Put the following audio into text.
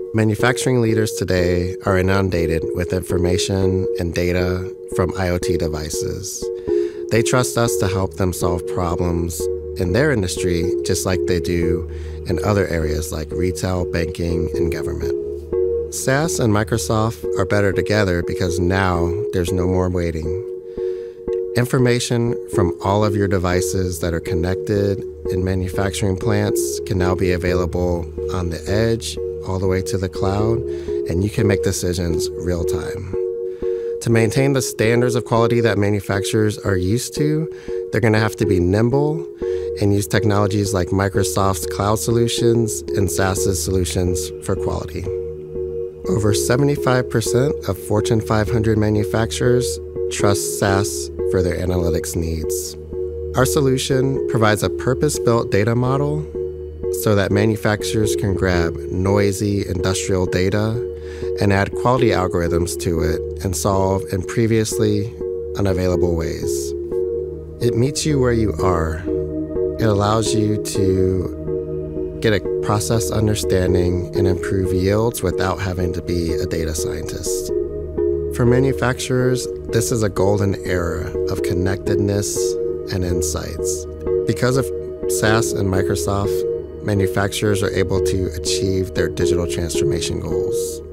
Manufacturing leaders today are inundated with information and data from IoT devices. They trust us to help them solve problems in their industry just like they do in other areas like retail, banking, and government. SAS and Microsoft are better together because now there's no more waiting. Information from all of your devices that are connected in manufacturing plants can now be available on the edge all the way to the cloud, and you can make decisions real time. To maintain the standards of quality that manufacturers are used to, they're going to have to be nimble and use technologies like Microsoft's cloud solutions and SAS's solutions for quality. Over 75% of Fortune 500 manufacturers trust SAS for their analytics needs. Our solution provides a purpose-built data model so that manufacturers can grab noisy industrial data and add quality algorithms to it and solve in previously unavailable ways. It meets you where you are. It allows you to get a process understanding and improve yields without having to be a data scientist. For manufacturers, this is a golden era of connectedness and insights. Because of SAS and Microsoft, manufacturers are able to achieve their digital transformation goals.